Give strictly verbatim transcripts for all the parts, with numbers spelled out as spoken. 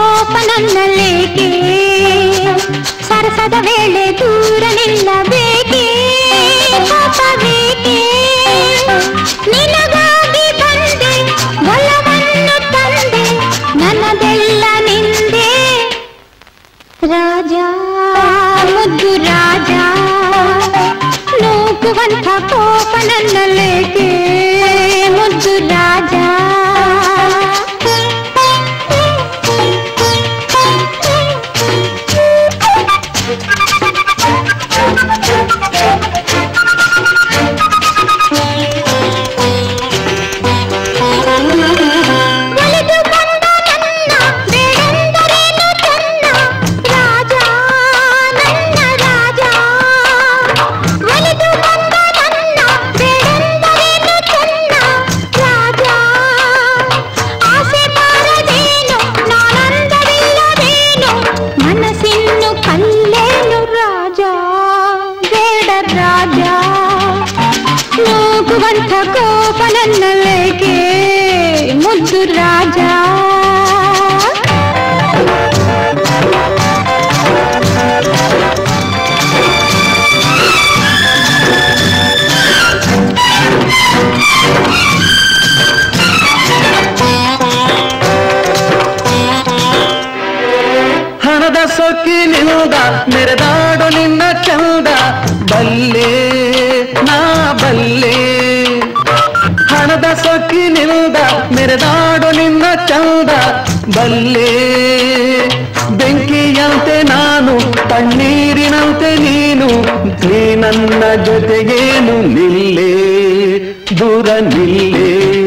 ಕೋಪ ನನ್ನಲ್ಲೇಕೆ ಸರಸದ ವೇಳೆ ದೂರ ನಿಲ್ಲಬೇಕೆ ಕೋಪಬೇಕೆ ನಿನಗಾಗಿ ಬಂದೆ ಒಲವನ್ನು ತಂದೆ ನನ್ನದೆಲ್ಲ ನಿಂದೆ ರಾಜ ಮುದ್ದು ರಾಜ ನೂಕುವಂಥ ಕೋಪ ನನ್ನಲ್ಲೇಕೆ ಮುದ್ದು ರಾಜ ಕೋಪ ನನ್ನಲ್ಲೇಕೆ ಮುದ್ದು ರಾಜ ಹಣದ ಸೊಕ್ಕಿನಿಂದ ಮೆರೆದಾಡು ನಿನ್ನ ಚಂದ ಬಲ್ಲೆ ನಾ ಬಲ್ಲೆ ಹಣದ ಸೊಕ್ಕಿನಿಂದ ಮೆರೆದಾಡು ನಿನ್ನ ಚಂದ ಬಲ್ಲೆ ಬೆಂಕಿಯಂತೆ ನಾನು ತಣ್ಣೀರಿನಂತೆ ನೀನು ನೀ ನನ್ನ ಜೊತೆಗೇನು ನಿಲ್ಲೇ ದೂರ ನಿಲ್ಲೇ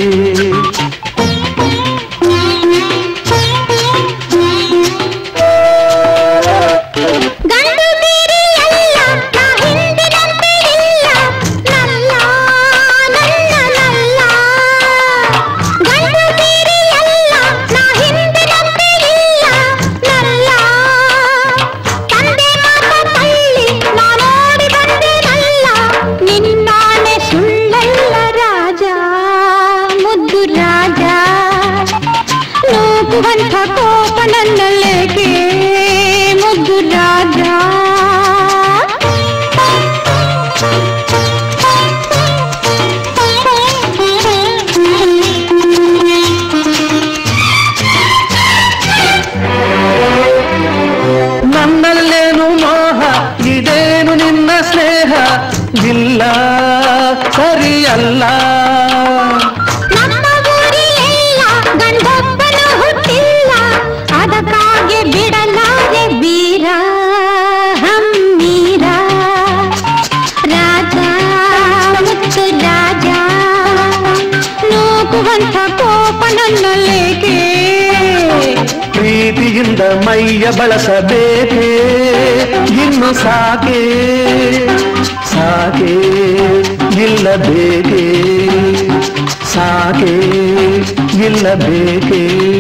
ಕೋಪ ನನ್ನಲ್ಲೇಕೆ ಮುದ್ದು ರಾಜ ನನ್ನಲ್ಲೇನು ಮೋಹ ಇದೇನು ನಿನ್ನ ಸ್ನೇಹ ಇಲ್ಲ ಸರಿಯಲ್ಲ ಬಿಡಲಾರೆ ವೀರ ಹಮ್ಮೀರ ರಾಜ ಮುತ್ತು ರಾಜ ನೂಕುವಂಥ ಕೋಪ ನನ್ನಲ್ಲೇಕೆ ಪ್ರೀತಿಯಿಂದ ಮೈಯ ಬಳಸಬೇಕೆ ಇನ್ನು ಸಾಕೆ ಸಾಕೆ ಇಲ್ಲ ಬೇಕೆ ಸಾಕೆ ಇಲ್ಲ ಬೇಕೆ